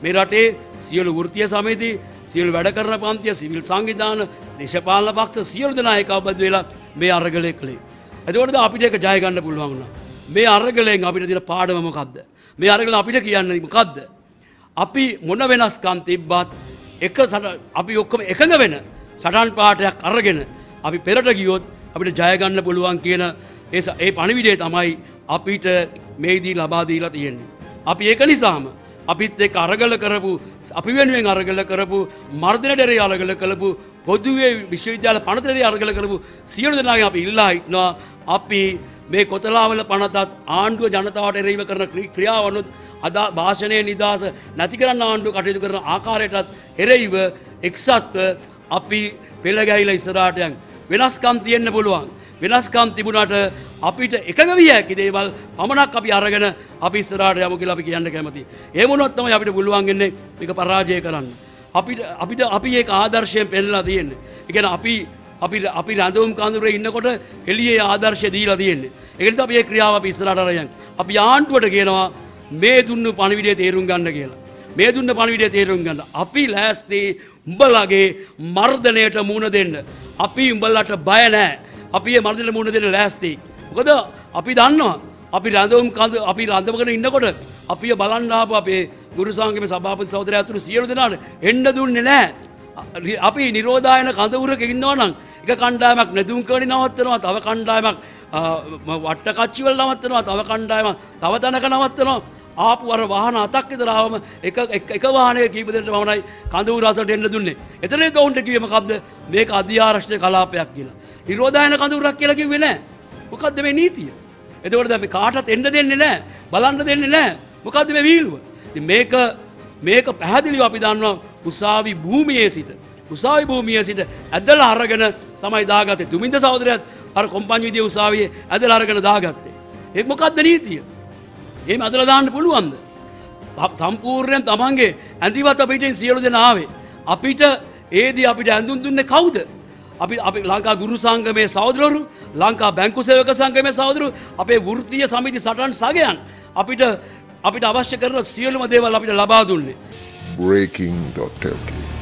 මේ රටේ සියලු වෘත්තීය සමිති, සියලු වැඩ කරන පන්තිය, සිවිල් සංවිධාන, දේශපාලන පක්ෂ සියලු දෙනා ඒකාබද්ධ වෙලා මේ අරගලය කළේ. එතකොටද අපිට ඒක ජය ගන්න පුළුවන් වුණා. මේ අරගලෙන් අපිට තියෙන පාඩම මොකද්ද? මේ අරගල අපිට කියන්නේ මොකද්ද? අපි මොන වෙනස්කම් තිබ්බත් අපි ඔක්කොම එකඟ වෙන සටන් පාඨයක් අරගෙන අපි පෙරට ගියොත් අපිට ජය ගන්න පුළුවන් කියන ඒ පණිවිඩය තමයි අපිට මේදී ලබා දීලා තියෙන්නේ. අපි ඒක නිසාම අපිත් එක්ක අරගල කරපු, අපි වෙනුවෙන් අරගල කරපු, මර්ධනයට අරගල කරපු, පොදුවේ විශ්වවිද්‍යාල පනතේ අරගල කරපු සියලු දෙනාගෙන් අපි ඉල්ලා හිටනවා අපි මේ කොතලාවල පනතත් ආණ්ඩුව ජනතාවට එරෙහිව කරන ක්‍රියාවනුත් අද භාෂණයේ නිදහස නැති කරන්න ආණ්ඩුව කටයුතු කරන ආකාරයටත් එරෙහිව එක්සත්ව අපි පෙළ ගැහිලා ඉස්සරහට යන්. වෙනස්කම් තියෙන්න පුළුවන්. වෙනස්කම් තිබුණාට අපිට එකඟ විය හැකි දේවල් පමණක් අපි අරගෙන අපි ඉස්සරහට යමු කියලා අපි කියන්න කැමතියි. ඒ වුණොත් තමයි අපිට පුළුවන් වෙන්නේ මේක පරාජය කරන්න. අපි ඒක ආදර්ශයෙන් පෙන්නලා තියෙන්නේ. ඒ කියන්නේ අපි රඳවුම් කඳුරේ ඉන්නකොට එළියේ ආදර්ශය දීලා තියෙන්නේ. ඒක නිසා අපි මේ ක්‍රියාව අපි ඉස්සරහට අරගෙන අපි ආණ්ඩුවට කියනවා මේ දුන්නු පණිවිඩය තේරුම් ගන්න කියලා. මේ දුන්න පණිවිඩය තේරුම් ගන්න. අපි ලෑස්ති උඹලගේ මර්ධනයට මුහුණ දෙන්න. අපි උඹලට බය නැහැ. අපි මේ මර්ධනයට මුහුණ දෙන්න ලෑස්ති. මොකද අපි දන්නවා අපි රඳවගෙන ඉන්නකොට අපි බලන්න ආපු අපේ ගුරු සංගමේ සභාපති සහෝදරයා අතුරු සියලු දෙනාට එන්න දුන්නේ නැහැ. අපි නිරෝධායන කඳවුරක ඉන්නවා නම් එක කණ්ඩායමක් නෙදුම් කණි නවත්තනවා, තව කණ්ඩායමක් වට්ට කච්චි වල නවත්තනවා, තව කණ්ඩායමක් තව තැනක නවත්තනවා. ආපු අර වාහන අතක් විතර ආවම එක වාහනයක කීප දෙනෙක්ට වමනයි කඳවුර අසලට එන්න දුන්නේ. එතනදී ඔවුන්ට කිව්වේ මොකද්ද? මේක අධ්‍යාරක්ෂිත කලාපයක් කියලා. නිරෝධායන කඳවුරක් කියලා කිව්වේ නැහැ. මොකද්ද මේ නීතිය? එතකොට දැන් මේ කාටවත් එන්න දෙන්නේ නැහැ. බලන්න දෙන්නේ නැහැ. මොකද්ද මේ වීලුව? ඉතින් මේක පැහැදිලිව අපි දන්නවා උසාවි භූමියේ සිට ඇදලා අරගෙන තමයි දාගත්තේ. දුමින්ද සහෝදරයාත් අර කොම්පඤ්ඤු විදියේ උසාවියේ ඇදලා අරගෙන දාගත්තේ. ඒක මොකද්ද නීතිය? එහෙම ඇදලා දාන්න පුළුවන්ද? සම්පූර්ණයෙන් තමන්ගේ ඇඳිවත පිටින් සියලු දෙනා ආවේ. අපිට ඇඳුම් දුන්නේ කවුද? අපි ලංකා ගුරු සංගමේ සහෝදරවරු, ලංකා බැංකු සේවක සංගමේ සහෝදරවරු, අපේ වෘත්තීය සමිති සටන් සගයන් අපිට අවශ්‍ය කරන සියලුම දේවල් අපිට ලබා දුන්නේ. breaking.lk